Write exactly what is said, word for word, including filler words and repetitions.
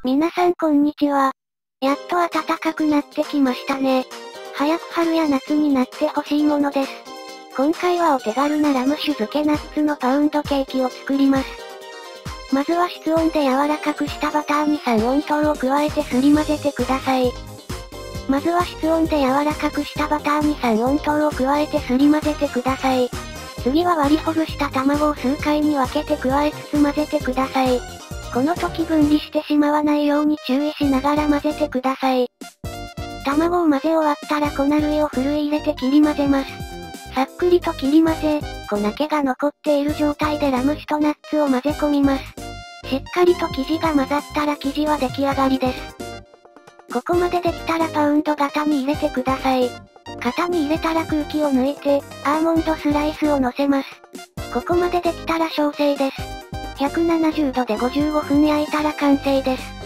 皆さんこんにちは。やっと暖かくなってきましたね。早く春や夏になってほしいものです。今回はお手軽なラム酒漬けナッツのパウンドケーキを作ります。まずは室温で柔らかくしたバターにさん温糖を加えてすり混ぜてください。まずは室温で柔らかくしたバターにさん温糖を加えてすり混ぜてください。次は割りほぐした卵を数回に分けて加えつつ混ぜてください。この時分離してしまわないように注意しながら混ぜてください。卵を混ぜ終わったら粉類をふるい入れて切り混ぜます。さっくりと切り混ぜ、粉気が残っている状態でラム酒とナッツを混ぜ込みます。しっかりと生地が混ざったら生地は出来上がりです。ここまでできたらパウンド型に入れてください。型に入れたら空気を抜いて、アーモンドスライスを乗せます。ここまでできたら焼成です。ひゃくななじゅうどでごじゅうごふん焼いたら完成です。